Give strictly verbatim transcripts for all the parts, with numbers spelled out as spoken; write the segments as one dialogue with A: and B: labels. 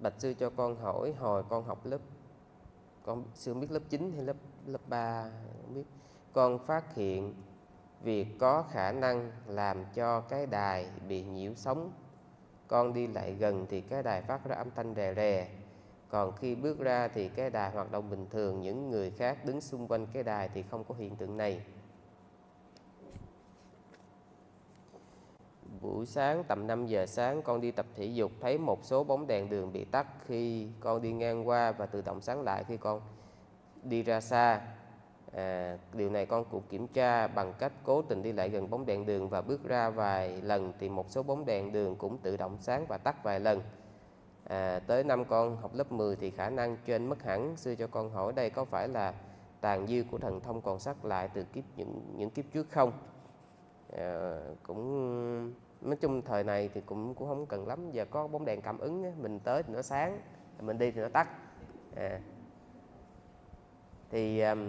A: bạch sư cho con hỏi, hồi con học lớp, con sư không biết lớp chín hay lớp lớp ba, không biết. Con phát hiện việc có khả năng làm cho cái đài bị nhiễu sóng. Con đi lại gần thì cái đài phát ra âm thanh rè rè. Còn khi bước ra thì cái đài hoạt động bình thường. Những người khác đứng xung quanh cái đài thì không có hiện tượng này. Buổi sáng tầm năm giờ sáng con đi tập thể dục, thấy một số bóng đèn đường bị tắt khi con đi ngang qua và tự động sáng lại khi con đi ra xa. À, điều này con cũng kiểm tra bằng cách cố tình đi lại gần bóng đèn đường và bước ra vài lần thì một số bóng đèn đường cũng tự động sáng và tắt vài lần. À, tới năm con học lớp mười thì khả năng trên mất hẳn. Sư cho con hỏi đây có phải là tàn dư của thần thông còn sót lại từ kiếp những những kiếp trước không? À, cũng nói chung thời này thì cũng cũng không cần lắm, giờ có bóng đèn cảm ứng á, mình tới thì nó sáng, mình đi thì nó tắt. À, thì um,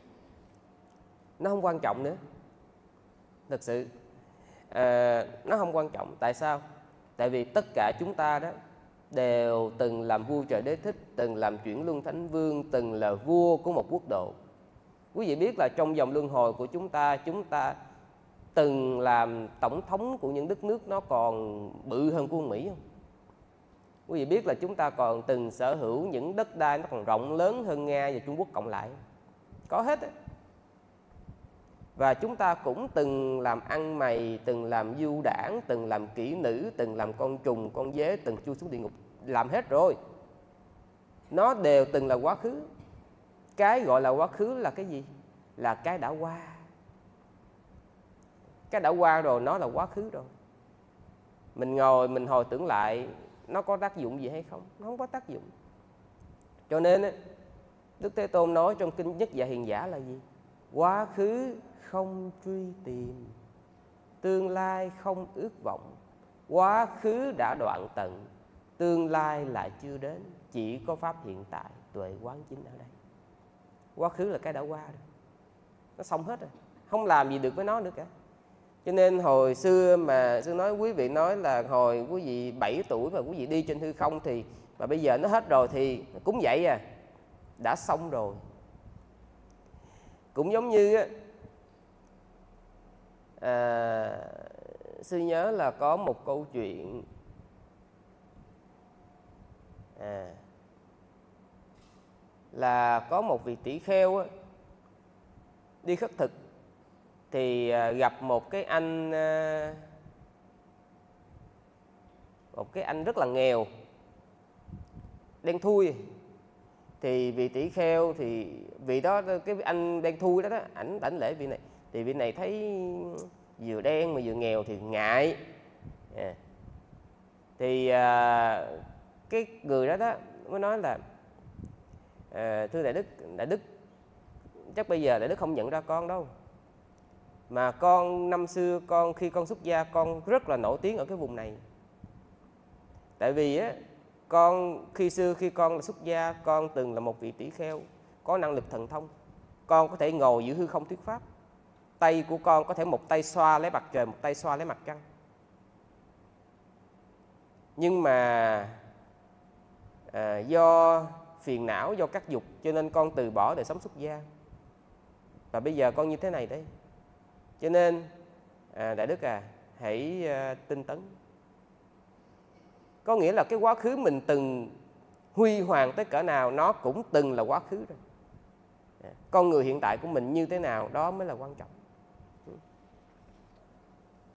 A: nó không quan trọng nữa, thật sự à, nó không quan trọng. Tại sao? Tại vì tất cả chúng ta đó đều từng làm vua trời đế thích, từng làm chuyển luân thánh vương, từng là vua của một quốc độ. Quý vị biết là trong dòng luân hồi của chúng ta, chúng ta từng làm tổng thống của những đất nước nó còn bự hơn của Mỹ không? Quý vị biết là chúng ta còn từng sở hữu những đất đai nó còn rộng lớn hơn Nga và Trung Quốc cộng lại. Có hết á. Và chúng ta cũng từng làm ăn mày, từng làm du đảng, từng làm kỹ nữ, từng làm con trùng, con dế, từng chui xuống địa ngục. Làm hết rồi. Nó đều từng là quá khứ. Cái gọi là quá khứ là cái gì? Là cái đã qua. Cái đã qua rồi, nó là quá khứ rồi. Mình ngồi, mình hồi tưởng lại, nó có tác dụng gì hay không? Nó không có tác dụng. Cho nên Đức Thế Tôn nói trong Kinh Nhất Dạ Hiền Giả là gì? Quá khứ không truy tìm, tương lai không ước vọng. Quá khứ đã đoạn tận, tương lai lại chưa đến. Chỉ có pháp hiện tại, tuệ quán chính ở đây. Quá khứ là cái đã qua rồi, nó xong hết rồi, không làm gì được với nó nữa cả. Cho nên hồi xưa mà sư nói quý vị nói là hồi quý vị bảy tuổi mà quý vị đi trên hư không thì mà bây giờ nó hết rồi thì cũng vậy à, đã xong rồi. Cũng giống như à, sư nhớ là có một câu chuyện à, là có một vị tỷ kheo á, đi khất thực thì gặp một cái anh một cái anh rất là nghèo, đen thui. Thì vị tỷ kheo thì vị đó, cái anh đen thui đó đó, ảnh đảnh lễ vị này. Thì vị này thấy vừa đen mà vừa nghèo thì ngại. À. Thì à, cái người đó đó mới nói là à, thưa đại đức, đại đức chắc bây giờ đại đức không nhận ra con đâu. Mà con năm xưa con khi con xuất gia con rất là nổi tiếng ở cái vùng này. Tại vì á, con khi xưa khi con là xuất gia, con từng là một vị tỷ kheo có năng lực thần thông. Con có thể ngồi giữa hư không thuyết pháp. Tay của con có thể một tay xoa lấy mặt trời, một tay xoa lấy mặt trăng. Nhưng mà à, do phiền não, do các dục, cho nên con từ bỏ đời sống xuất gia. Và bây giờ con như thế này đấy. Cho nên à, đại đức à, hãy à, tinh tấn. Có nghĩa là cái quá khứ mình từng huy hoàng tới cỡ nào, nó cũng từng là quá khứ rồi. Con người hiện tại của mình như thế nào, đó mới là quan trọng.